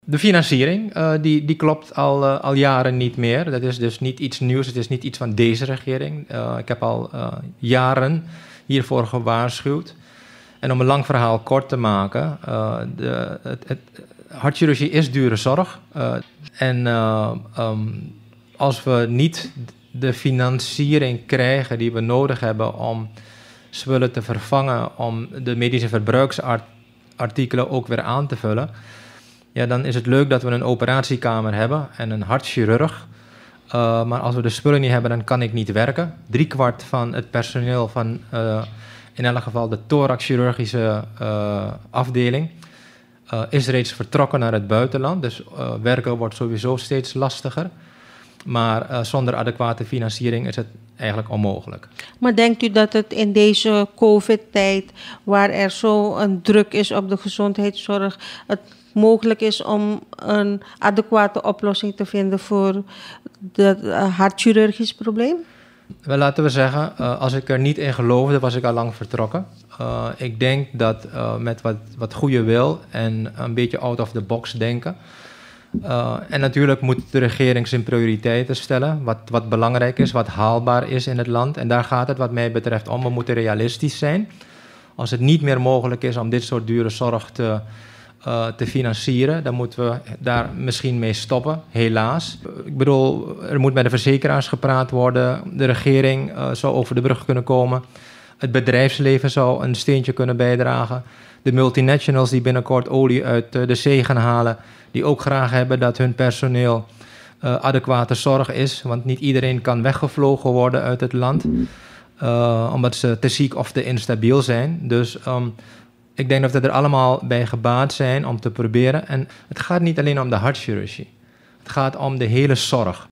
De financiering, die klopt al jaren niet meer. Dat is dus niet iets nieuws, het is niet iets van deze regering. Ik heb al jaren hiervoor gewaarschuwd. En om een lang verhaal kort te maken, hartchirurgie is dure zorg. Als we niet de financiering krijgen die we nodig hebben om spullen te vervangen, om de medische verbruiksartikelen ook weer aan te vullen, ja, dan is het leuk dat we een operatiekamer hebben en een hartchirurg. Maar als we de spullen niet hebben, dan kan ik niet werken. 3/4 van het personeel van in elk geval de thoraxchirurgische afdeling is reeds vertrokken naar het buitenland. Dus werken wordt sowieso steeds lastiger. Maar zonder adequate financiering is het eigenlijk onmogelijk. Maar denkt u dat het in deze COVID-tijd, waar er zo een druk is op de gezondheidszorg, het mogelijk is om een adequate oplossing te vinden voor het hartchirurgisch probleem? Wel, laten we zeggen, als ik er niet in geloofde, was ik al lang vertrokken. Ik denk dat met wat goede wil en een beetje out of the box denken. En natuurlijk moet de regering zijn prioriteiten stellen, wat belangrijk is, wat haalbaar is in het land. En daar gaat het wat mij betreft om. We moeten realistisch zijn. Als het niet meer mogelijk is om dit soort dure zorg te financieren, dan moeten we daar misschien mee stoppen, helaas. Ik bedoel, er moet met de verzekeraars gepraat worden. De regering zou over de brug kunnen komen. Het bedrijfsleven zou een steentje kunnen bijdragen. De multinationals die binnenkort olie uit de zee gaan halen, die ook graag hebben dat hun personeel adequate zorg is. Want niet iedereen kan weggevlogen worden uit het land, omdat ze te ziek of te instabiel zijn. Dus ik denk dat we er allemaal bij gebaat zijn om te proberen. En het gaat niet alleen om de hartchirurgie. Het gaat om de hele zorg.